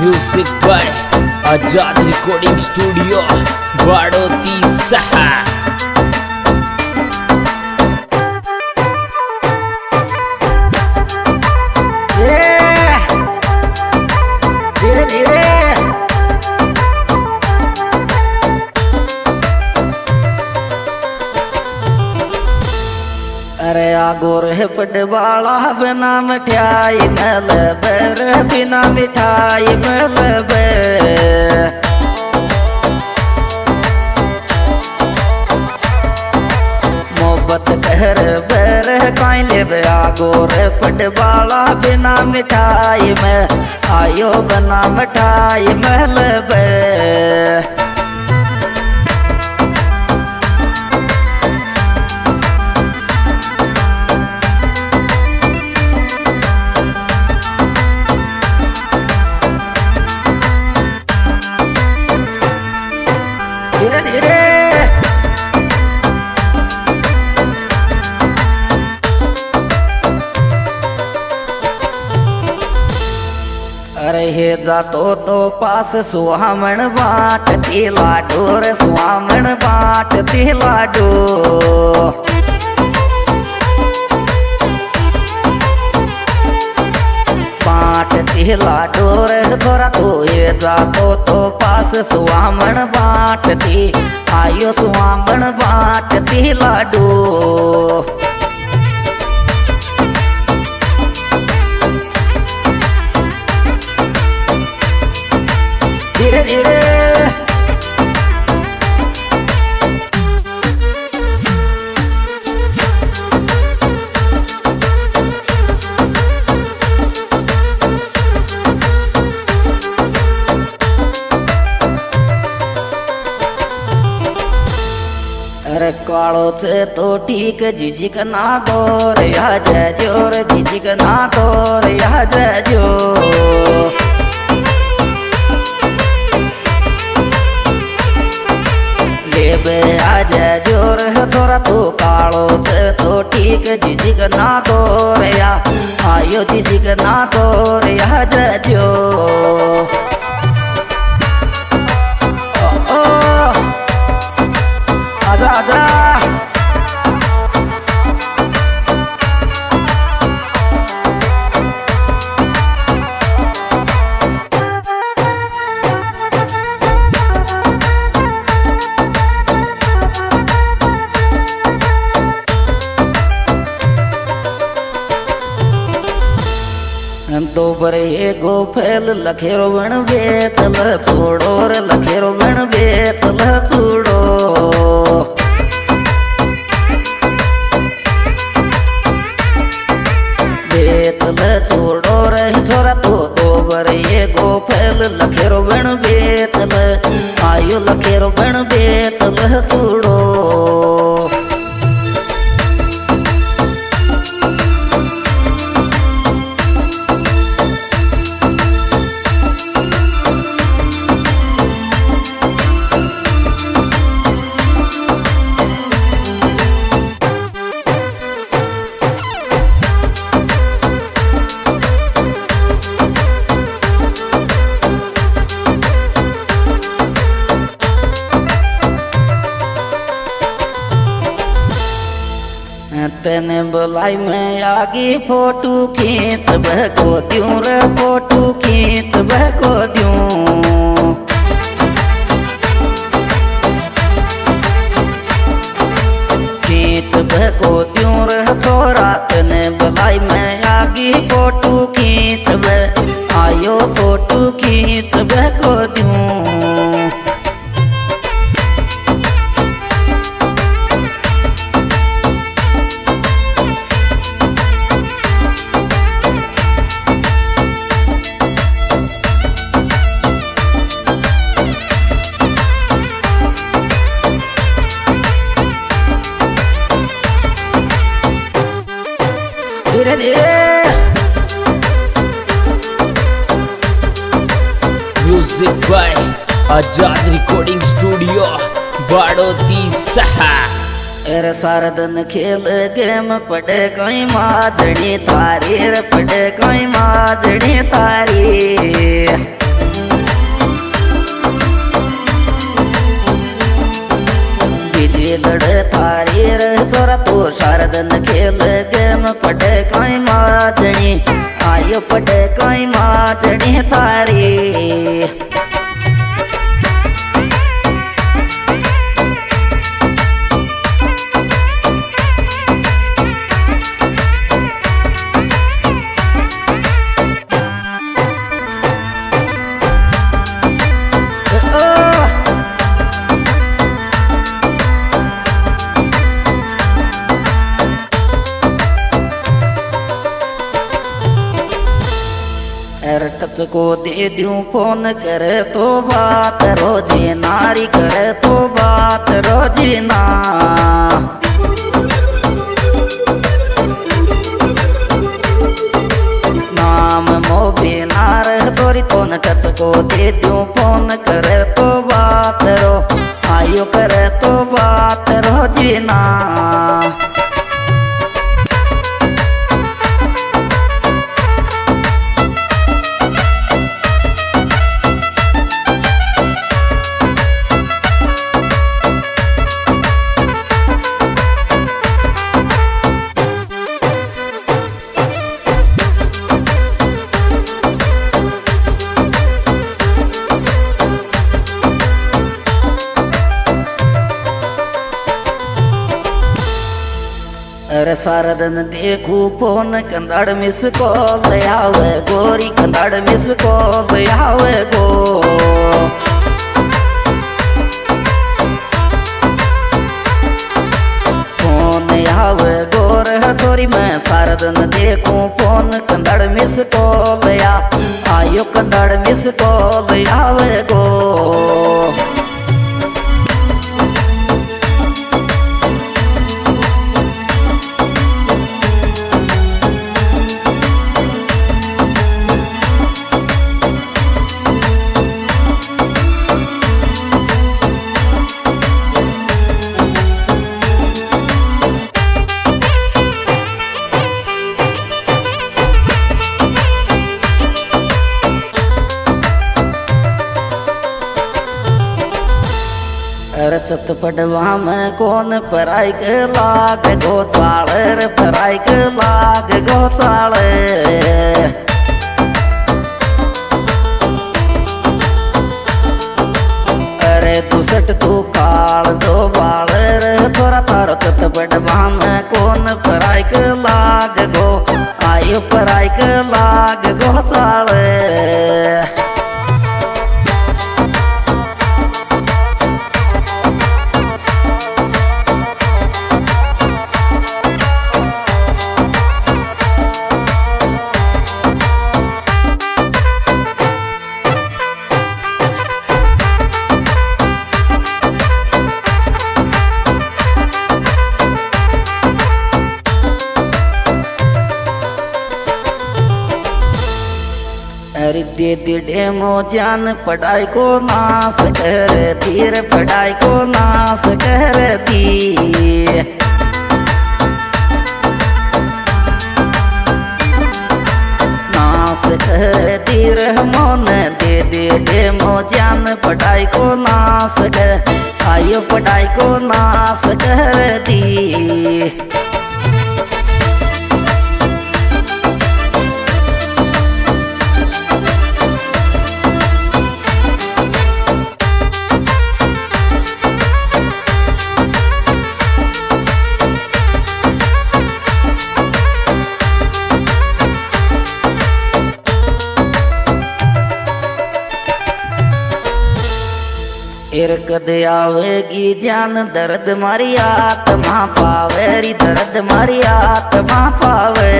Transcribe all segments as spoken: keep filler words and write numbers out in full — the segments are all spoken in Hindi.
Music by Azad recording studio Badoti सहा। धीरे धीरे अरे आगोर है पटवाला बिना मिठाई मल बर बिना मिठाई मल बे मोहब्बत कहर बर काई ले आगोर पटवाला बिना मिठाई में आयो बिना मिठाई मल बे। धीरे धीरे अरे हे जातो तो पास सुहामण बाट ती लाडो रे सुहामण बाट ती लाडो बाट ती लाडो रे थोड़ा तो हे जातो तो पास सुहामण बाट ती आयो सुहामण बाट ती लाडो। धीरे धीरे अरे कालो से तो ठीक जिजिक ना दौर या जय जोर जिजिक ना दौर या जय जो बे आज जोर है थोड़ा तो कालो से तो ठीक जिजिक ना दौर या आयो जिजिक ना दौर या जो ओ, ओ, आजा आजा दो बरे गो फैल लखेरो बण बेतल छोड़ो रे लखेरो बण बेतल छोड़ो बेतल छोड़ो रे छोरा तो दो बरे गो फैल लखेरो बण बेतल आयो लखेरो बण बेतल छोड़ो। तेने बुलाई में आगे फोटो खींच बको द्यूं रे फोटो खींच बको द्यूं खींच बको द्यूं रे थोड़ा तेने बुलाई में आगे फोटो खींच बे आयो फोटो खींच बको द्यूं। धीरे धीरे music by Azad recording studio Badoti सहा। अरे सारा दिन खेल गेम पड़े कोई माजड़ी तारी रे पड़े कोई माजड़ी तारी पकड़ थारी रे छोरा तू सारा दिन खेल गेम पढ़े कहीं माजनी आयो पढ़े कहीं माजनी थारी। टच को दे दूं फोन करे तो बात रोजी नारी करे तो बात रोजी ना नाम मोबी नार तोरी तो न टच को दे दूं फोन करे तो बात रो आयो करे तो बात रोजी ना। अरे सारा दिन देखू फोन कंदड़ मिस कॉल आवे गोरी कंदड़ मिस कॉल आवे गो फोन आवे गोर है थोड़ी मैं सारा दिन देखू फोन कंदड़ मिस कॉल आ आयो कंदड़ मिस कॉल आवे गो। रचत पढ़वा में कौन पराई के लाग गोचाल रे पराई के लाग गोचाल अरे तू सट तू काल दो बाल रे थोड़ा तारो चत पढ़वा में कौन पराई के लाग गो आयो पराई के लाग गोचाल। अरे दे दे डेमो जान पढ़ाई को नाश कर धीर पढ़ाई को नाश कर दी नाश कर धीर मोन दे दे डेमो जान पढ़ाई को नाश कर आयो पढ़ाई को नाश कर दी। कद आवेगी जान दर्द मारी आत्मा पावे री दर्द मारी आत्मा पावे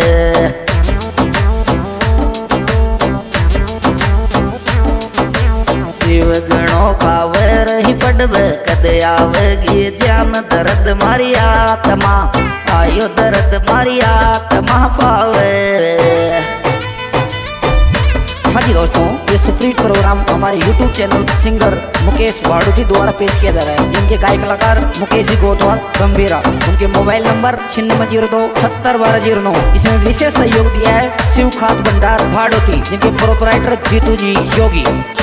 जीव गणो पावे रही पड़वे कद आवेगी जान दर्द मारी आत्मा आयो दर्द मारी आत्मा पावे। हाँ जी दोस्तों, ये सुप्रीत प्रोग्राम हमारे YouTube channel singer Mukesh Wadoti द्वारा पेश किया जा रहा है, जिनके गायक कलाकार मुकेश जी गोतवाल गंभीरा। उनके मोबाइल नंबर छिन्नवे जीरो दो सत्तर बारह जीरो नौ। इसमें विशेष सहयोग दिया है शिव खाद भंडार भाड़ोती, जिनके प्रोपराइटर जीतू जी योगी।